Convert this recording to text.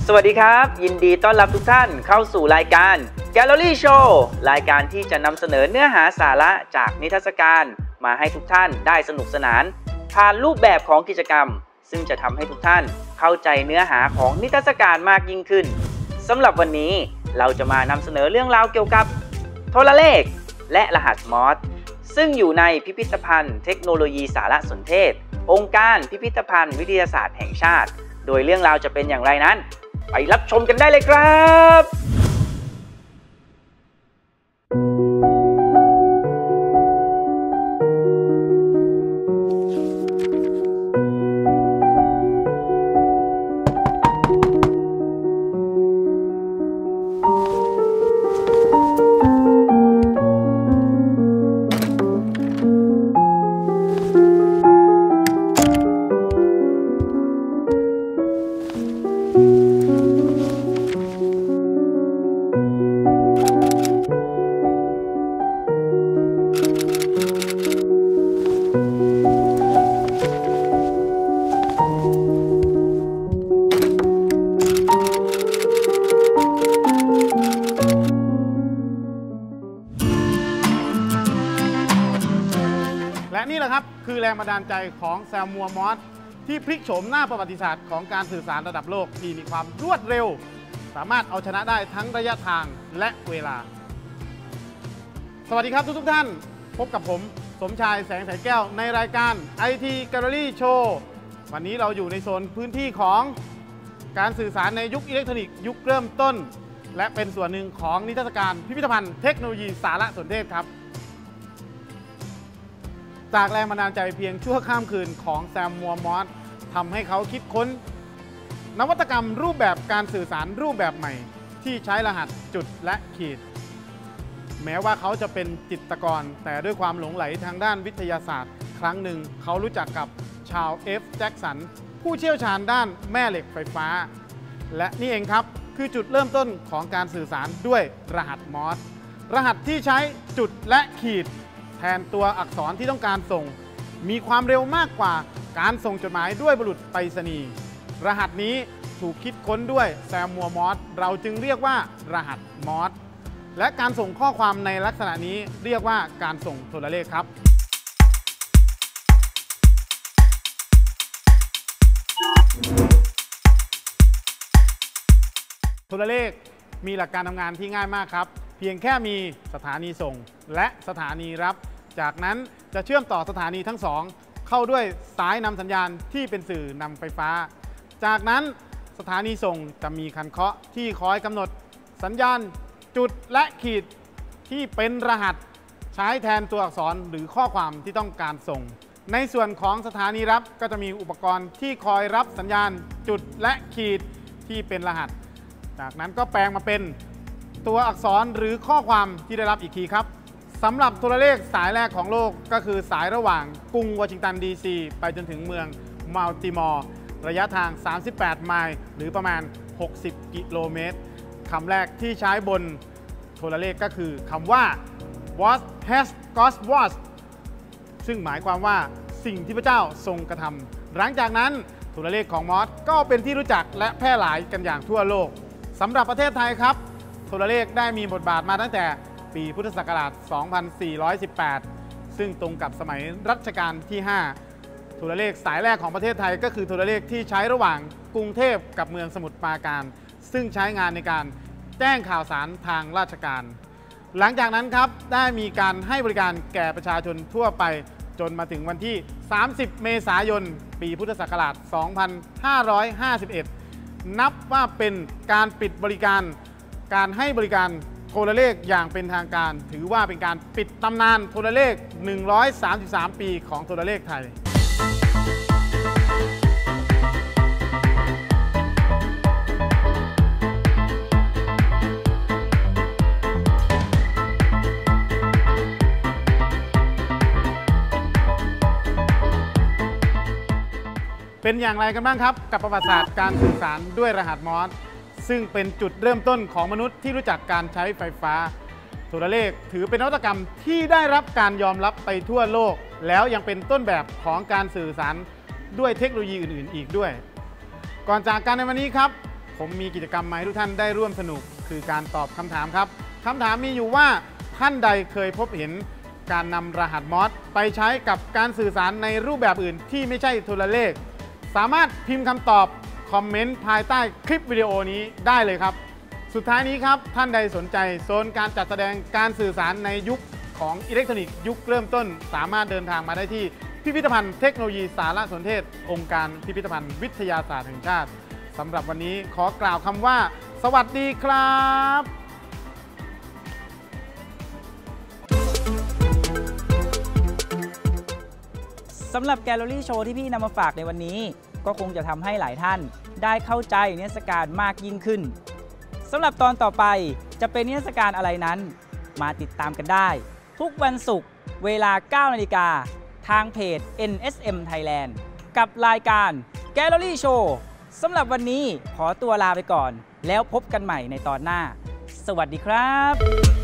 สวัสดีครับยินดีต้อนรับทุกท่านเข้าสู่รายการ Gallery Show รายการที่จะนำเสนอเนื้อหาสาระจากนิทรรศการมาให้ทุกท่านได้สนุกสนานผ่านรูปแบบของกิจกรรมซึ่งจะทำให้ทุกท่านเข้าใจเนื้อหาของนิทรรศการมากยิ่งขึ้นสำหรับวันนี้เราจะมานำเสนอเรื่องราวเกี่ยวกับโทรเลขและรหัสมอร์สซึ่งอยู่ในพิพิธภัณฑ์เทคโนโลยีสารสนเทศองค์การพิพิธภัณฑ์วิทยาศาสตร์แห่งชาติโดยเรื่องราวจะเป็นอย่างไรนั้นไปรับชมกันได้เลยครับและนี่แหละครับคือแรงบันดาลใจของแซมมัวร์มอสที่พลิกโฉมหน้าประวัติศาสตร์ของการสื่อสารระดับโลกที่มีความรวดเร็วสามารถเอาชนะได้ทั้งระยะทางและเวลาสวัสดีครับทุกท่านพบกับผมสมชายแสงไถแก้วในรายการ IT Gallery Show วันนี้เราอยู่ในโซนพื้นที่ของการสื่อสารในยุคอิเล็กทรอนิกส์ยุคเริ่มต้นและเป็นส่วนหนึ่งของนิทรรศการพิพิธภัณฑ์เทคโนโลยีสารสนเทศครับจากแรงบันดาลใจเพียงชั่วข้ามคืนของแซมมัวร์มอสทำให้เขาคิดค้นนวัตกรรมรูปแบบการสื่อสารรูปแบบใหม่ที่ใช้รหัสจุดและขีดแม้ว่าเขาจะเป็นจิตรกรแต่ด้วยความหลงไหลทางด้านวิทยาศาสตร์ครั้งหนึ่งเขารู้จักกับชาร์ลส์ F. แจ็กสันผู้เชี่ยวชาญด้านแม่เหล็กไฟฟ้าและนี่เองครับคือจุดเริ่มต้นของการสื่อสารด้วยรหัสมอร์สรหัสที่ใช้จุดและขีดแทนตัวอักษรที่ต้องการส่งมีความเร็วมากกว่าการส่งจดหมายด้วยบุรุษไปรษณีย์รหัสนี้ถูกคิดค้นด้วยแซมมัวร์มอสเราจึงเรียกว่ารหัสมอสและการส่งข้อความในลักษณะนี้เรียกว่าการส่งโทรเลขครับโทรเลขมีหลักการทำงานที่ง่ายมากครับเพียงแค่มีสถานีส่งและสถานีรับจากนั้นจะเชื่อมต่อสถานีทั้งสองเข้าด้วยสายนำสัญญาณที่เป็นสื่อนำไฟฟ้าจากนั้นสถานีส่งจะมีคันเคาะที่คอยกำหนดสัญญาณจุดและขีดที่เป็นรหัสใช้แทนตัวอักษรหรือข้อความที่ต้องการส่งในส่วนของสถานีรับก็จะมีอุปกรณ์ที่คอยรับสัญญาณจุดและขีดที่เป็นรหัสจากนั้นก็แปลงมาเป็นตัวอักษรหรือข้อความที่ได้รับอีกทีครับสำหรับโทรเลขสายแรกของโลกก็คือสายระหว่างกรุงวอชิงตันดีซีไปจนถึงเมืองมัลติมอร์ระยะทาง38ไมล์หรือประมาณ60กิโลเมตรคำแรกที่ใช้บนโทรเลขก็คือคำว่า What has God was ซึ่งหมายความว่าสิ่งที่พระเจ้าทรงกระทำหลังจากนั้นโทรเลขของมอสก็เป็นที่รู้จักและแพร่หลายกันอย่างทั่วโลกสำหรับประเทศไทยครับโทรเลขได้มีบทบาทมาตั้งแต่ปีพุทธศักราช 2418 ซึ่งตรงกับสมัยรัชกาลที่ 5 โทรเลขสายแรกของประเทศไทยก็คือโทรเลขที่ใช้ระหว่างกรุงเทพกับเมืองสมุทรปราการซึ่งใช้งานในการแจ้งข่าวสารทางราชการหลังจากนั้นครับได้มีการให้บริการแก่ประชาชนทั่วไปจนมาถึงวันที่ 30 เมษายน ปีพุทธศักราช 2551 นับว่าเป็นการปิดบริการการให้บริการโทรเลขอย่างเป็นทางการถือว่าเป็นการปิดตำนานโทรเลข 133 ปีของโทรเลขไทย เป็นอย่างไรกันบ้างครับกับประวัติศาสตร์การสื่อสารด้วยรหัสมอร์สซึ่งเป็นจุดเริ่มต้นของมนุษย์ที่รู้จักการใช้ไฟฟ้าโทรเลขถือเป็นนวัตกรรมที่ได้รับการยอมรับไปทั่วโลกแล้วยังเป็นต้นแบบของการสื่อสารด้วยเทคโนโลยีอื่นๆอีกด้วยก่อนจากกันในวันนี้ครับผมมีกิจกรรมมาให้ทุกท่านได้ร่วมสนุกคือการตอบคำถามครับคำถามมีอยู่ว่าท่านใดเคยพบเห็นการนำรหัสมอสไปใช้กับการสื่อสารในรูปแบบอื่นที่ไม่ใช่โทรเลขสามารถพิมพ์คำตอบคอมเมนต์ภายใต้คลิปวิดีโอนี้ได้เลยครับสุดท้ายนี้ครับท่านใดสนใจโซนการจัดแสดงการสื่อสารในยุคของอิเล็กทรอนิกส์ยุคเริ่มต้นสามารถเดินทางมาได้ที่พิพิธภัณฑ์เทคโนโลยีสารสนเทศองค์การพิพิธภัณฑ์วิทยาศาสตร์แห่งชาติสำหรับวันนี้ขอกล่าวคำว่าสวัสดีครับสำหรับแกลเลอรี่โชว์ที่พี่นำมาฝากในวันนี้ก็คงจะทำให้หลายท่านได้เข้าใจนิทรรศการมากยิ่งขึ้นสำหรับตอนต่อไปจะเป็นนิทรรศการอะไรนั้นมาติดตามกันได้ทุกวันศุกร์เวลา 9 นาฬิกาทางเพจ NSM Thailand กับรายการแกลเลอรี่โชว์สำหรับวันนี้ขอตัวลาไปก่อนแล้วพบกันใหม่ในตอนหน้าสวัสดีครับ